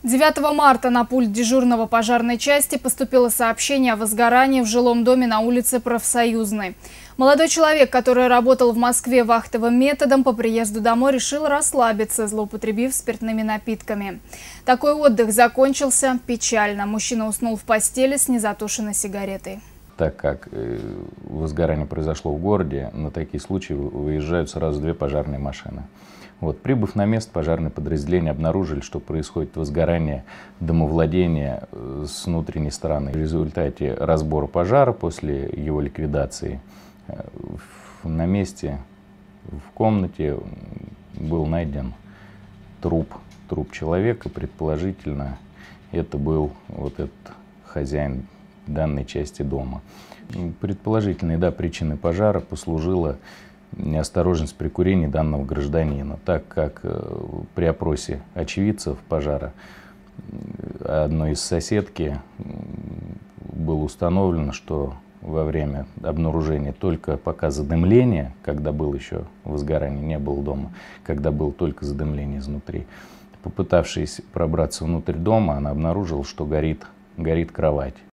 9 марта на пульт дежурного пожарной части поступило сообщение о возгорании в жилом доме на улице Профсоюзной. Молодой человек, который работал в Москве вахтовым методом, по приезду домой решил расслабиться, злоупотребив спиртными напитками. Такой отдых закончился печально. Мужчина уснул в постели с незатушенной сигаретой. Так как возгорание произошло в городе, на такие случаи выезжают сразу две пожарные машины. Прибыв на место, пожарные подразделения обнаружили, что происходит возгорание домовладения с внутренней стороны. В результате разбора пожара после его ликвидации на месте, в комнате был найден труп человека. Предположительно, это был этот хозяин данной части дома. Предположительной причиной пожара послужила неосторожность при курении данного гражданина, так как при опросе очевидцев пожара одной из соседки было установлено, что во время обнаружения только пока задымление, когда было еще возгорание, не было дома, когда было только задымление изнутри, попытавшись пробраться внутрь дома, она обнаружила, что горит кровать.